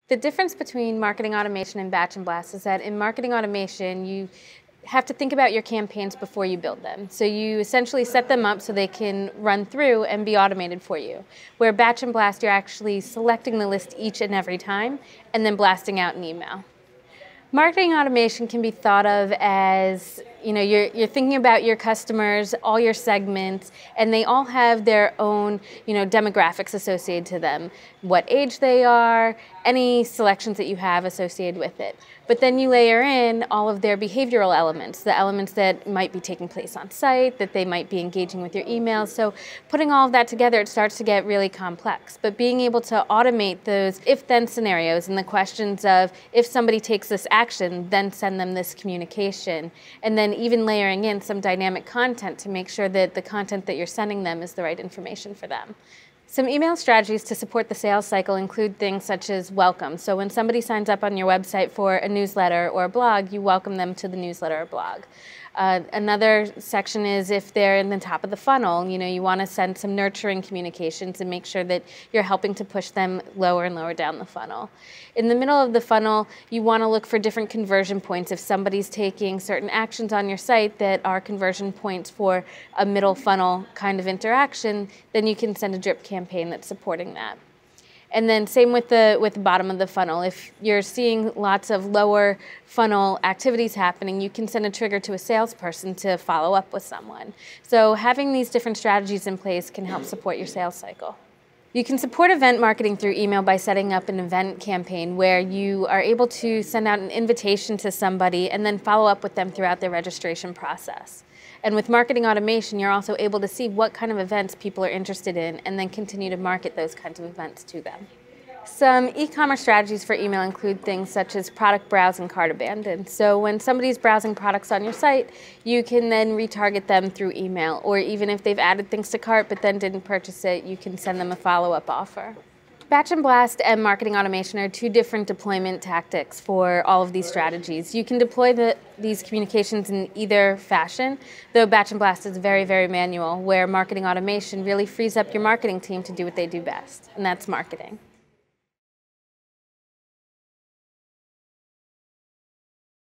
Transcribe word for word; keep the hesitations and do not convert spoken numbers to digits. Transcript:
The difference between marketing automation and batch and blast is that in marketing automation, you have to think about your campaigns before you build them. So you essentially set them up so they can run through and be automated for you. Where batch and blast, you're actually selecting the list each and every time and then blasting out an email. Marketing automation can be thought of as, you know, you're, you're thinking about your customers, all your segments, and they all have their own, you know, demographics associated to them, what age they are, any selections that you have associated with it. But then you layer in all of their behavioral elements, the elements that might be taking place on site, that they might be engaging with your emails. So putting all of that together, it starts to get really complex. But being able to automate those if-then scenarios and the questions of if somebody takes this action, then send them this communication. And then even layering in some dynamic content to make sure that the content that you're sending them is the right information for them. Some email strategies to support the sales cycle include things such as welcome. So when somebody signs up on your website for a newsletter or a blog, you welcome them to the newsletter or blog. Uh, another section is if they're in the top of the funnel, you know, you want to send some nurturing communications and make sure that you're helping to push them lower and lower down the funnel. In the middle of the funnel, you want to look for different conversion points. If somebody's taking certain actions on your site that are conversion points for a middle funnel kind of interaction, then you can send a drip campaign that's supporting that. And then same with the with the bottom of the funnel. If you're seeing lots of lower funnel activities happening, you can send a trigger to a salesperson to follow up with someone. So having these different strategies in place can help support your sales cycle. You can support event marketing through email by setting up an event campaign where you are able to send out an invitation to somebody and then follow up with them throughout their registration process. And with marketing automation, you're also able to see what kind of events people are interested in and then continue to market those kinds of events to them. Some e-commerce strategies for email include things such as product browse and cart abandon. So when somebody's browsing products on your site, you can then retarget them through email, or even if they've added things to cart but then didn't purchase it, you can send them a follow-up offer. Batch and blast and marketing automation are two different deployment tactics for all of these strategies. You can deploy the, these communications in either fashion, though batch and blast is very, very manual, where marketing automation really frees up your marketing team to do what they do best, and that's marketing.